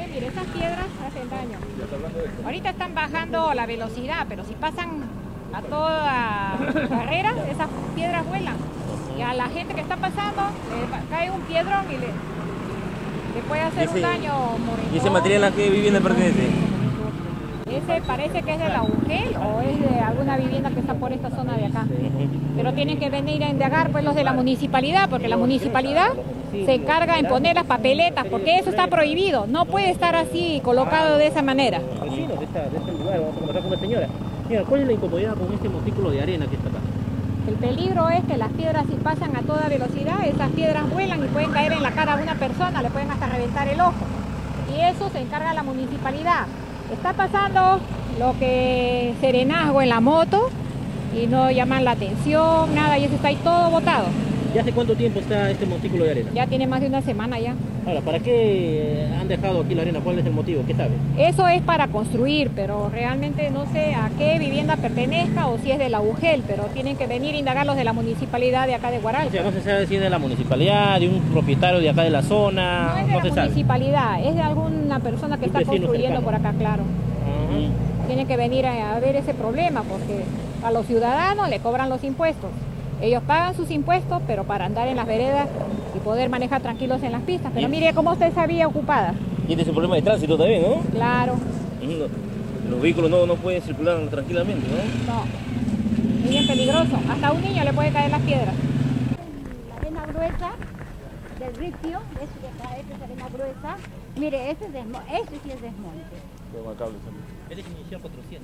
mire, esas piedras hacen daño. Ahorita están bajando la velocidad, pero si pasan a toda carrera, esas piedras vuelan. Y a la gente que está pasando, le cae un piedrón y le puede hacer un daño mortal. ¿Y ese material a qué vivienda pertenece? Ese parece que es de la UGEL o es de alguna vivienda que está por esta zona de acá. Pero tienen que venir a indagar pues los de la municipalidad, porque la municipalidad se encarga en poner las papeletas, porque eso está prohibido. No puede estar así colocado de esa manera. Vecinos de este lugar, vamos a conversar con una señora. Señora, ¿cuál es la incomodidad con este montículo de arena que está acá? El peligro es que las piedras, si pasan a toda velocidad, esas piedras vuelan y pueden caer en la cara de una persona, le pueden hasta reventar el ojo. Y eso se encarga la municipalidad. Está pasando lo que serenazgo en la moto y no llaman la atención, nada, y eso está ahí todo botado. ¿Ya hace cuánto tiempo está este montículo de arena? Ya tiene más de una semana ya. Ahora, ¿para qué han dejado aquí la arena? ¿Cuál es el motivo? ¿Qué sabe? Eso es para construir, pero realmente no sé a qué vivienda pertenezca o si es de la UGEL, pero tienen que venir a indagar los de la municipalidad de acá de Huaral. O sea, no se sabe si es de la municipalidad, de un propietario de acá de la zona, No es de la municipalidad, es de alguna persona que está construyendo por acá, claro. Tienen que venir a ver ese problema porque a los ciudadanos le cobran los impuestos. Ellos pagan sus impuestos, pero para andar en las veredas y poder manejar tranquilos en las pistas. Pero mire cómo está esa vía ocupada. Y este es un problema de tránsito también, ¿no? Claro. Los vehículos no pueden circular tranquilamente, ¿no? No, es bien peligroso. Hasta a un niño le puede caer las piedras. La arena gruesa del ripio, este de acá, esta es arena gruesa. Mire, este sí es desmonte. Este es inicial 400.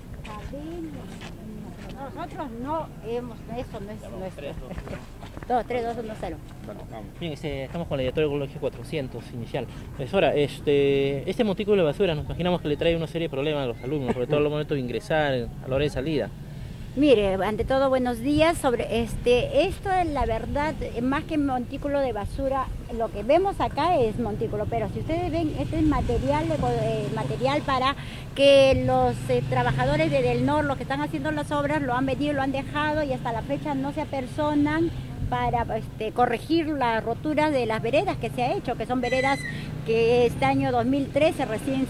Nosotros no hemos, eso no es nuestro. 2, 3, 2, 1, 0. Bien, estamos con la directora del colegio 400 inicial. Profesora, este montículo de basura nos imaginamos que le trae una serie de problemas a los alumnos, sobre todo al momento de ingresar, a la hora de salida. Mire, ante todo, buenos días. Sobre esto es la verdad, más que montículo de basura, lo que vemos acá es montículo, pero si ustedes ven, este es material para que los trabajadores de Del Nor, los que están haciendo las obras, lo han venido, lo han dejado y hasta la fecha no se apersonan para corregir las roturas de las veredas que se ha hecho, que son veredas que este año 2013 recién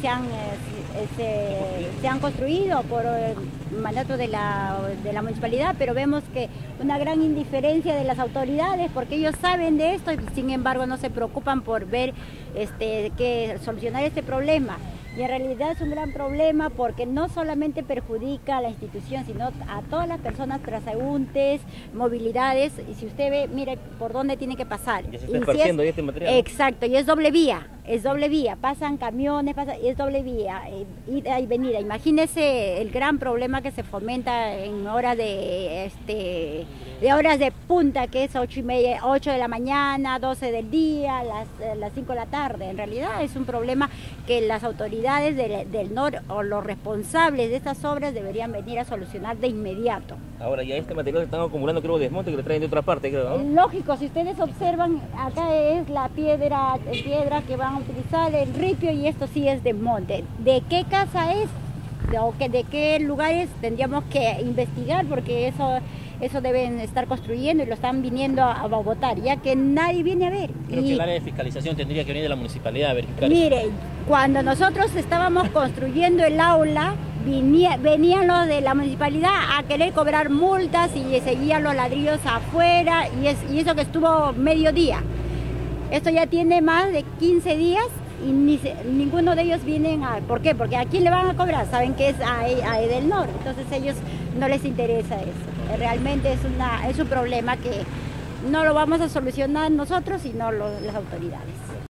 se han construido por mandato de la municipalidad, pero vemos que una gran indiferencia de las autoridades porque ellos saben de esto y sin embargo no se preocupan por ver que solucionar este problema. Y en realidad es un gran problema porque no solamente perjudica a la institución, sino a todas las personas transeúntes, movilidades. Y si usted ve, mire por dónde tiene que pasar. Ya se está esparciendo este material. Exacto, y es doble vía, pasan camiones, es doble vía, ida y venida. Imagínese el gran problema que se fomenta en horas de horas de punta, que es 8:30, 8 de la mañana, 12 del día, las 5 de la tarde. En realidad es un problema que las autoridades del NOR o los responsables de estas obras deberían venir a solucionar de inmediato. Ahora ya este material se están acumulando, creo, desmonte que le traen de otra parte, creo, ¿no? Lógico, si ustedes observan, acá es la piedra que van a utilizar, el ripio, y esto sí es desmonte. ¿De qué casa es? ¿De qué lugares? Tendríamos que investigar porque eso deben estar construyendo y lo están viniendo a botar, ya que nadie viene a ver. Creo que el área de fiscalización tendría que venir de la municipalidad a verificar. Mire, cuando nosotros estábamos construyendo el aula, venían los de la municipalidad a querer cobrar multas y seguían los ladrillos afuera y eso que estuvo mediodía. Esto ya tiene más de 15 días y ninguno de ellos vienen a... ¿Por qué? Porque ¿a quién le van a cobrar? Saben que es a Del Nor, entonces a ellos no les interesa eso. Realmente es un problema que no lo vamos a solucionar nosotros, sino las autoridades.